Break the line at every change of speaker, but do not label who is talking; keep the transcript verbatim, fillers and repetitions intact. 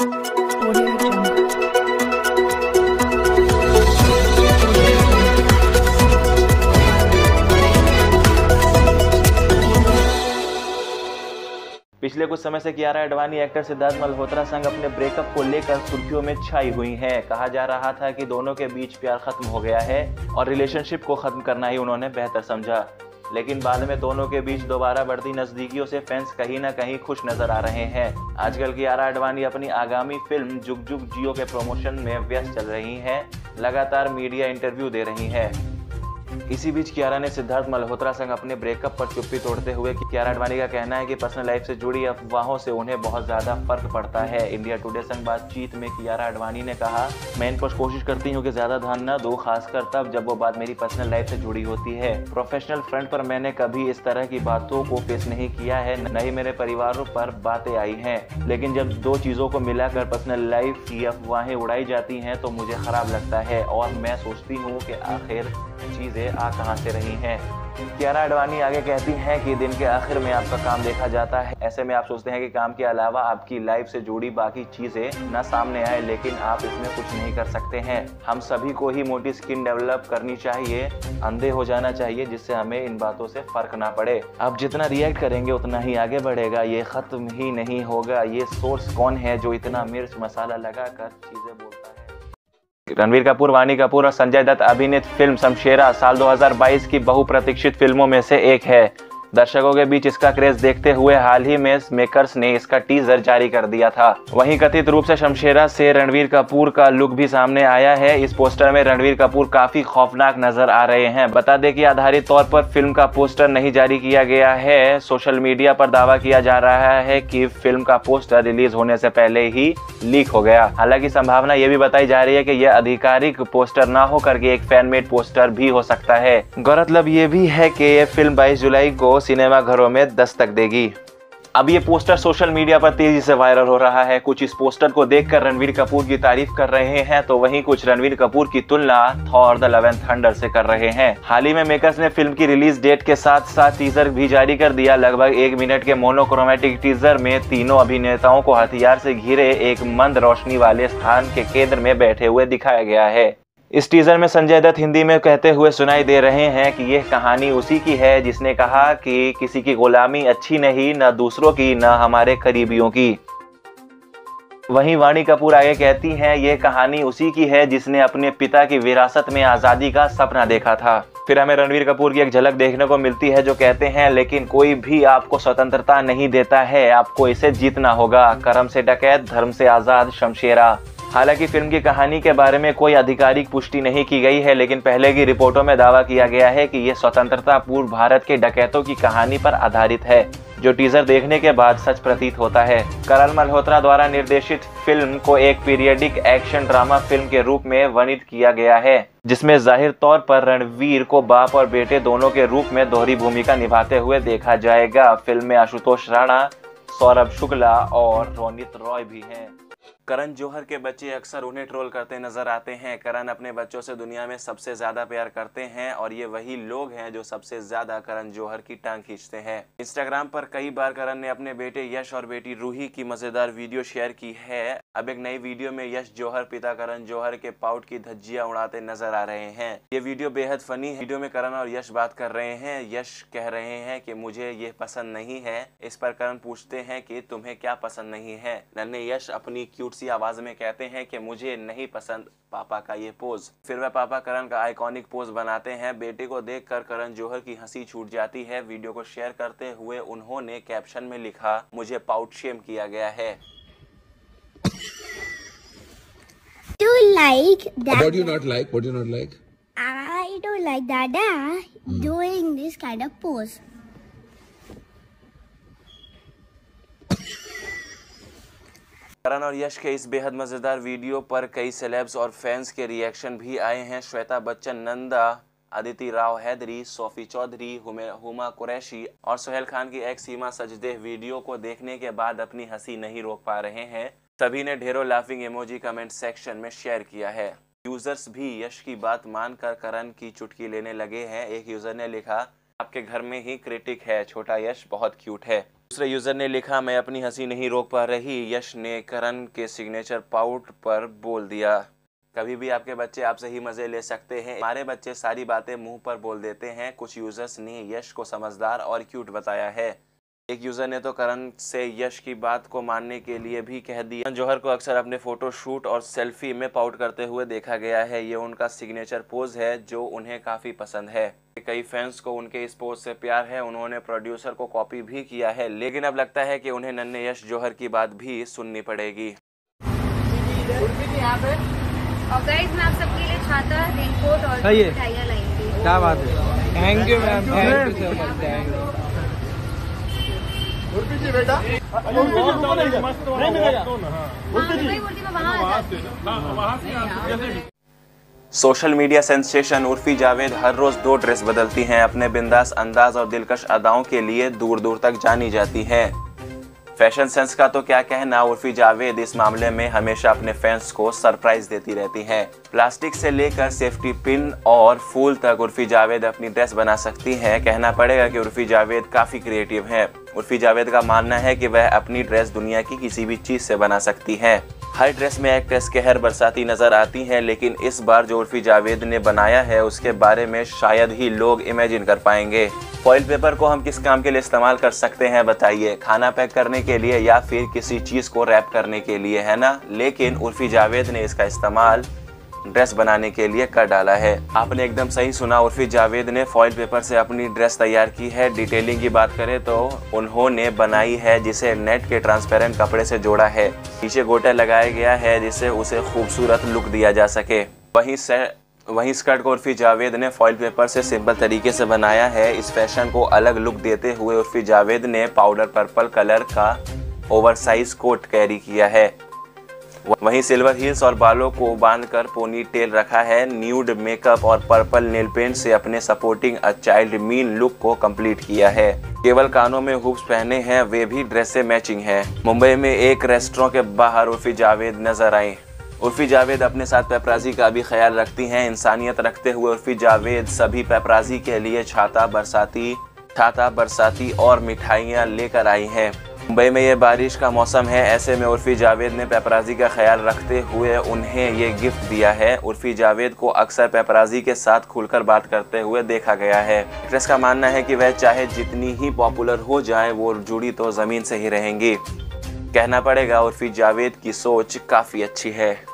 Audio Jungle.
पिछले कुछ समय से कियारा आडवाणी एक्टर सिद्धार्थ मल्होत्रा संग अपने ब्रेकअप को लेकर सुर्खियों में छाई हुई हैं। कहा जा रहा था कि दोनों के बीच प्यार खत्म हो गया है और रिलेशनशिप को खत्म करना ही उन्होंने बेहतर समझा। लेकिन बाद में दोनों के बीच दोबारा बढ़ती नजदीकियों से फैंस कहीं ना कहीं खुश नजर आ रहे हैं। आजकल कियारा आडवाणी अपनी आगामी फिल्म जुग जुग जियो के प्रमोशन में व्यस्त चल रही हैं, लगातार मीडिया इंटरव्यू दे रही हैं। इसी बीच कियारा ने सिद्धार्थ मल्होत्रा संग अपने ब्रेकअप पर चुप्पी तोड़ते हुए कियारा आडवाणी का कहना है कि पर्सनल लाइफ से जुड़ी अफवाहों से उन्हें बहुत ज्यादा फर्क पड़ता है। इंडिया टुडे संग बातचीत में कियारा आडवाणी ने कहा, मैं इन पर कोशिश करती हूँ कि ज्यादा ध्यान न दूं, खासकर तब जब वो बात मेरी पर्सनल लाइफ से जुड़ी होती है। प्रोफेशनल फ्रंट पर मैंने कभी इस तरह की बातों को फेस नहीं किया है, न ही मेरे परिवार पर बातें आई हैं। लेकिन जब दो चीजों को मिलाकर पर्सनल लाइफ की अफवाहें उड़ाई जाती हैं तो मुझे खराब लगता है और मैं सोचती हूँ कि आखिर चीजें आ कहां से रही हैं। कियारा आडवाणी आगे कहती हैं कि दिन के आखिर में आपका काम देखा जाता है। ऐसे में आप सोचते हैं कि काम के अलावा आपकी लाइफ से जुड़ी बाकी चीजें ना सामने आए, लेकिन आप इसमें कुछ नहीं कर सकते हैं। हम सभी को ही मोटी स्किन डेवलप करनी चाहिए, अंधे हो जाना चाहिए, जिससे हमें इन बातों से फर्क ना पड़े। आप जितना रिएक्ट करेंगे उतना ही आगे बढ़ेगा, ये खत्म ही नहीं होगा। ये सोर्स कौन है जो इतना मिर्च मसाला लगाकर चीजें बोलता है। रणबीर कपूर, वाणी कपूर और संजय दत्त अभिनीत फिल्म शमशेरा साल दो हज़ार बाईस की बहुप्रतीक्षित फिल्मों में से एक है। दर्शकों के बीच इसका क्रेज देखते हुए हाल ही में मेकर्स ने इसका टीजर जारी कर दिया था। वहीं कथित रूप से शमशेरा से रणबीर कपूर का लुक भी सामने आया है। इस पोस्टर में रणबीर कपूर काफी खौफनाक नजर आ रहे हैं। बता दें कि आधारित तौर पर फिल्म का पोस्टर नहीं जारी किया गया है। सोशल मीडिया पर दावा किया जा रहा है कि फिल्म का पोस्टर रिलीज होने से पहले ही लीक हो गया। हालांकि संभावना ये भी बताई जा रही है कि यह आधिकारिक पोस्टर ना होकर के एक फैन मेड पोस्टर भी हो सकता है। गौरतलब ये भी है कि यह फिल्म बाईस जुलाई को सिनेमा घरों में दस्तक देगी। अब ये पोस्टर सोशल मीडिया पर तेजी से वायरल हो रहा है। कुछ इस पोस्टर को देखकर रणबीर कपूर की तारीफ कर रहे हैं तो वहीं कुछ रणबीर कपूर की तुलना Thor the love and thunder से कर रहे हैं। हाल ही में मेकर्स ने फिल्म की रिलीज डेट के साथ साथ टीजर भी जारी कर दिया। लगभग एक मिनट के मोनोक्रोमेटिक टीजर में तीनों अभिनेताओं को हथियार से घिरे एक मंद रोशनी वाले स्थान के केंद्र में बैठे हुए दिखाया गया है। इस टीजर में संजय दत्त हिंदी में कहते हुए सुनाई दे रहे हैं कि यह कहानी उसी की है जिसने कहा कि किसी की गुलामी अच्छी नहीं, न दूसरों की न हमारे करीबियों की। वहीं वाणी कपूर आगे कहती हैं, यह कहानी उसी की है जिसने अपने पिता की विरासत में आजादी का सपना देखा था। फिर हमें रणबीर कपूर की एक झलक देखने को मिलती है जो कहते हैं, लेकिन कोई भी आपको स्वतंत्रता नहीं देता है, आपको इसे जीतना होगा। कर्म से डकैत, धर्म से आजाद, शमशेरा। हालांकि फिल्म की कहानी के बारे में कोई आधिकारिक पुष्टि नहीं की गई है, लेकिन पहले की रिपोर्टों में दावा किया गया है कि यह स्वतंत्रता पूर्व भारत के डकैतों की कहानी पर आधारित है, जो टीजर देखने के बाद सच प्रतीत होता है। करण मल्होत्रा द्वारा निर्देशित फिल्म को एक पीरियडिक एक्शन ड्रामा फिल्म के रूप में वर्णित किया गया है, जिसमें जाहिर तौर पर रणवीर को बाप और बेटे दोनों के रूप में दोहरी भूमिका निभाते हुए देखा जाएगा। फिल्म में आशुतोष राणा, सौरभ शुक्ला और रोनित रॉय भी हैं। करण जौहर के बच्चे अक्सर उन्हें ट्रोल करते नजर आते हैं। करण अपने बच्चों से दुनिया में सबसे ज्यादा प्यार करते हैं और ये वही लोग हैं जो सबसे ज्यादा करण जौहर की टांग खींचते हैं। इंस्टाग्राम पर कई बार करण ने अपने बेटे यश और बेटी रूही की मजेदार वीडियो शेयर की है। अब एक नई वीडियो में यश जौहर पिता करण जौहर के पाउट की धज्जियां उड़ाते नजर आ रहे हैं। ये वीडियो बेहद फनी है। वीडियो में करण और यश बात कर रहे हैं। यश कह रहे हैं कि मुझे ये पसंद नहीं है। इस पर करण पूछते हैं कि तुम्हें क्या पसंद नहीं है। नन्हे यश अपनी क्यूट सी आवाज में कहते हैं कि मुझे नहीं पसंद पापा का ये पोज। फिर वह पापा करण का आइकॉनिक पोज बनाते हैं। बेटे को देखकर करण जौहर की हंसी छूट जाती है। वीडियो को शेयर करते हुए उन्होंने कैप्शन में लिखा, मुझे पाउट शेम किया गया है।
Do you like that?
What do you not like? What do you not like?
I don't like Dada hmm. doing this kind of pose.
करण और यश के इस बेहद मजेदार वीडियो पर कई सेलेब्स और फैंस के रिएक्शन भी आए हैं। श्वेता बच्चन, नंदा, अदिति राव हैदरी, सोफी चौधरी, हुमा कुरैशी और सोहेल खान की एक्स सीमा सजदेह वीडियो को देखने के बाद अपनी हंसी नहीं रोक पा रहे हैं। सभी ने ढेरों लाफिंग इमोजी कमेंट सेक्शन में शेयर किया है। यूजर्स भी यश की बात मानकर करण की चुटकी लेने लगे हैं। एक यूजर ने लिखा, आपके घर में ही क्रिटिक है, छोटा यश बहुत क्यूट है। दूसरे यूजर ने लिखा, मैं अपनी हंसी नहीं रोक पा रही। यश ने करण के सिग्नेचर पाउट पर बोल दिया। कभी भी आपके बच्चे आपसे ही मजे ले सकते हैं। हमारे बच्चे सारी बातें मुंह पर बोल देते हैं। कुछ यूजर्स ने यश को समझदार और क्यूट बताया है। एक यूजर ने तो करण से यश की बात को मानने के लिए भी कह दिया। जौहर को अक्सर अपने फोटो शूट और सेल्फी में पाउट करते हुए देखा गया है। ये उनका सिग्नेचर पोज है जो उन्हें काफी पसंद है। कई फैंस को उनके इस पोज से प्यार है। उन्होंने प्रोड्यूसर को कॉपी भी किया है, लेकिन अब लगता है कि उन्हें नन्हे यश जौहर की बात भी सुननी पड़ेगी।
और गाइस मैं आप सबके लिए छाता, रेनकोट और मिठाइयां लाएंगे।
क्या बात है, thank you ma'am, thank you so much, thank you.
Urfi ji बेटा
social media sensation Urfi Javed हर रोज दो ड्रेस बदलती हैं। अपने बिंदास अंदाज और दिलकश अदाओं के लिए दूर दूर तक जानी जाती हैं। फैशन सेंस का तो क्या कहना, उर्फी जावेद इस मामले में हमेशा अपने फैंस को सरप्राइज देती रहती हैं। प्लास्टिक से लेकर सेफ्टी पिन और फूल तक उर्फी जावेद अपनी ड्रेस बना सकती हैं। कहना पड़ेगा कि उर्फी जावेद काफी क्रिएटिव हैं। उर्फी जावेद का मानना है कि वह अपनी ड्रेस दुनिया की किसी भी चीज से बना सकती हैं। हर ड्रेस में एक्ट्रेस कहर बरसाती नजर आती हैं, लेकिन इस बार जो उर्फी जावेद ने बनाया है उसके बारे में शायद ही लोग इमेजिन कर पाएंगे। फॉइल पेपर को हम किस काम के लिए इस्तेमाल कर सकते हैं बताइए? खाना पैक करने के लिए या फिर किसी चीज को रैप करने के लिए, है ना? लेकिन उर्फी जावेद ने इसका इस्तेमाल ड्रेस बनाने के लिए कर डाला है। आपने एकदम सही सुना, उर्फी जावेद ने फॉइल पेपर से अपनी ड्रेस तैयार की है। डिटेलिंग की बात करें तो उन्होंने बनाई है जिसे नेट के ट्रांसपेरेंट कपड़े से जोड़ा है। पीछे गोटा लगाया गया है जिससे उसे खूबसूरत लुक दिया जा सके। वहीं से वहीं स्कर्ट को उर्फी जावेद ने फॉइल पेपर से सिंपल तरीके से बनाया है। इस फैशन को अलग लुक देते हुए उर्फी जावेद ने पाउडर पर्पल कलर का ओवरसाइज कोट कैरी किया है। वहीं सिल्वर हील्स और बालों को बांधकर पोनी टेल रखा है। न्यूड मेकअप और पर्पल नेल पेंट से अपने supporting a child mean look को कंप्लीट किया है। केवल कानों में हुप्स पहने हैं, वे भी ड्रेस से मैचिंग है। मुंबई में एक रेस्टोरेंट के बाहर उर्फी जावेद नजर आई। उर्फी जावेद अपने साथ पेपराजी का भी ख्याल रखती हैं। इंसानियत रखते हुए उर्फी जावेद सभी पेपराजी के लिए छाता बरसाती छाता बरसाती और मिठाइयाँ लेकर आई हैं। मुंबई में ये बारिश का मौसम है, ऐसे में उर्फी जावेद ने पेपराजी का ख्याल रखते हुए उन्हें ये गिफ्ट दिया है। उर्फी जावेद को अक्सर पेपराजी के साथ खुलकर बात करते हुए देखा गया है। एक्ट्रेस का मानना है कि वह चाहे जितनी ही पॉपुलर हो जाए, वो जुड़ी तो जमीन से ही रहेंगी। कहना पड़ेगा उर्फी जावेद की सोच काफी अच्छी है।